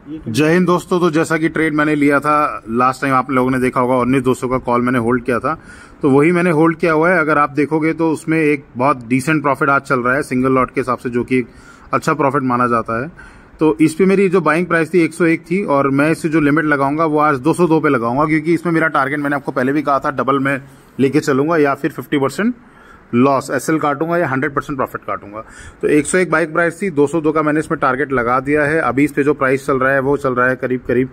जय हिंद दोस्तों। तो जैसा कि ट्रेड मैंने लिया था लास्ट टाइम, आप लोगों ने देखा होगा 19,200 का कॉल मैंने होल्ड किया था, तो वही मैंने होल्ड किया हुआ है। अगर आप देखोगे तो उसमें एक बहुत डिसेंट प्रॉफिट आज चल रहा है सिंगल लॉट के हिसाब से, जो कि एक अच्छा प्रॉफिट माना जाता है। तो इस पे मेरी जो बाइंग प्राइस थी 101 थी, और मैं इससे जो लिमिट लगाऊंगा वो आज 202 पे लगाऊंगा, क्योंकि इसमें मेरा टारगेट मैंने आपको पहले भी कहा था डबल में लेके चलूंगा, या फिर 50% लॉस एसएल काटूंगा या 100% प्रॉफिट काटूंगा। तो 101 बाइक प्राइस थी, 202 का मैंने इसमें टारगेट लगा दिया है। अभी इस पे जो प्राइस चल रहा है वो चल रहा है करीब करीब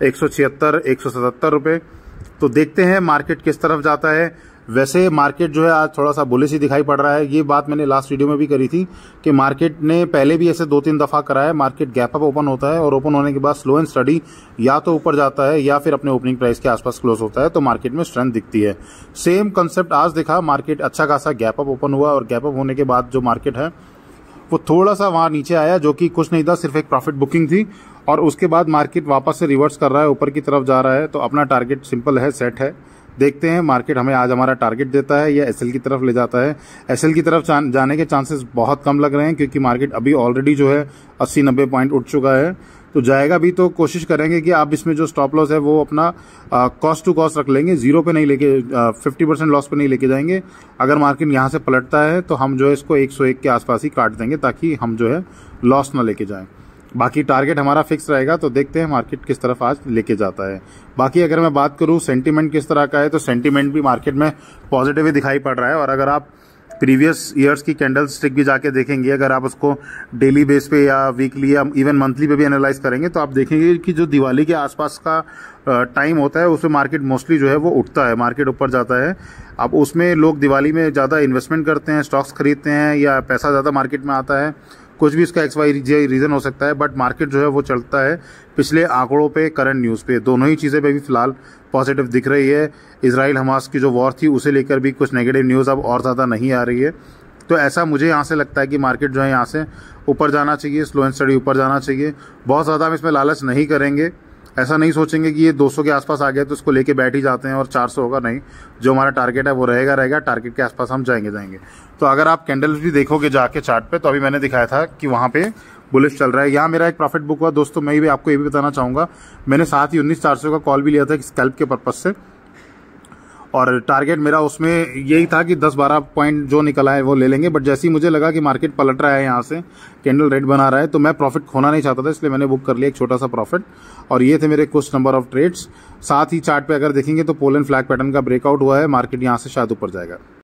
176 177 रुपए। तो देखते हैं मार्केट किस तरफ जाता है। वैसे मार्केट जो है आज थोड़ा सा बुलिश ही दिखाई पड़ रहा है। ये बात मैंने लास्ट वीडियो में भी करी थी कि मार्केट ने पहले भी ऐसे 2-3 दफा करा है। मार्केट गैप अप ओपन होता है और ओपन होने के बाद स्लो एंड स्टडी या तो ऊपर जाता है या फिर अपने ओपनिंग प्राइस के आसपास क्लोज होता है, तो मार्केट में स्ट्रेंथ दिखती है। सेम कंसेप्ट आज दिखा, मार्केट अच्छा खासा गैप अप ओपन हुआ और गैप अप होने के बाद जो मार्केट है वो थोड़ा सा वहां नीचे आया, जो कि कुछ नहीं था, सिर्फ एक प्रॉफिट बुकिंग थी। और उसके बाद मार्केट वापस से रिवर्स कर रहा है, ऊपर की तरफ जा रहा है। तो अपना टारगेट सिंपल है, सेट है। देखते हैं मार्केट हमें आज हमारा टारगेट देता है या एसएल की तरफ ले जाता है। एसएल की तरफ जाने के चांसेस बहुत कम लग रहे हैं, क्योंकि मार्केट अभी ऑलरेडी जो है 80-90 पॉइंट उठ चुका है। तो जाएगा भी तो कोशिश करेंगे कि आप इसमें जो स्टॉप लॉस है वो अपना कॉस्ट टू कॉस्ट रख लेंगे, जीरो पे नहीं लेके 50% लॉस पे नहीं लेके जाएंगे। अगर मार्केट यहाँ से पलटता है तो हम जो है इसको 101 के आसपास ही काट देंगे, ताकि हम जो है लॉस ना लेके जाएं। बाकी टारगेट हमारा फिक्स रहेगा। तो देखते हैं मार्केट किस तरफ आज लेके जाता है। बाकी अगर मैं बात करूं सेंटीमेंट किस तरह का है, तो सेंटीमेंट भी मार्केट में पॉजिटिव ही दिखाई पड़ रहा है। और अगर आप प्रीवियस ईयर्स की कैंडल स्टिक भी जाके देखेंगे, अगर आप उसको डेली बेस पे या वीकली या इवन मंथली पे भी एनालाइज करेंगे, तो आप देखेंगे कि जो दिवाली के आसपास का टाइम होता है उसमें मार्केट मोस्टली जो है वो उठता है, मार्केट ऊपर जाता है। अब उसमें लोग दिवाली में ज़्यादा इन्वेस्टमेंट करते हैं, स्टॉक्स खरीदते हैं, या पैसा ज़्यादा मार्केट में आता है। कुछ भी इसका XYZ रीज़न हो सकता है, बट मार्केट जो है वो चलता है पिछले आंकड़ों पे, करंट न्यूज़ पे, दोनों ही चीज़ें पे भी फिलहाल पॉजिटिव दिख रही है। इजराइल हमास की जो वॉर थी उसे लेकर भी कुछ नेगेटिव न्यूज़ अब और ज़्यादा नहीं आ रही है। तो ऐसा मुझे यहाँ से लगता है कि मार्केट जो है यहाँ से ऊपर जाना चाहिए, स्लो एंड स्टडी ऊपर जाना चाहिए। बहुत ज़्यादा हम इसमें लालच नहीं करेंगे, ऐसा नहीं सोचेंगे कि ये 200 के आसपास आ गया तो इसको लेके बैठ ही जाते हैं और 400 होगा, नहीं। जो हमारा टारगेट है वो रहेगा, टारगेट के आसपास हम जाएंगे। तो अगर आप कैंडल्स भी देखोगे जाके चार्ट पे, तो अभी मैंने दिखाया था कि वहाँ पे बुलिश चल रहा है। यहाँ मेरा एक प्रॉफिट बुक हुआ दोस्तों। मैं भी आपको ये भी बताना चाहूँगा, मैंने साथ ही 19,400 का कॉल भी लिया था स्कैल्प के पर्पज से, और टारगेट मेरा उसमें यही था कि 10-12 पॉइंट जो निकला है वो ले लेंगे। बट जैसे ही मुझे लगा कि मार्केट पलट रहा है, यहाँ से कैंडल रेड बना रहा है, तो मैं प्रॉफिट खोना नहीं चाहता था, इसलिए मैंने बुक कर लिया एक छोटा सा प्रॉफिट। और ये थे मेरे कुछ नंबर ऑफ ट्रेड्स। साथ ही चार्ट पे अगर देखेंगे तो पोल एंड फ्लैग पैटर्न का ब्रेकआउट हुआ है, मार्केट यहाँ से शायद ऊपर जाएगा।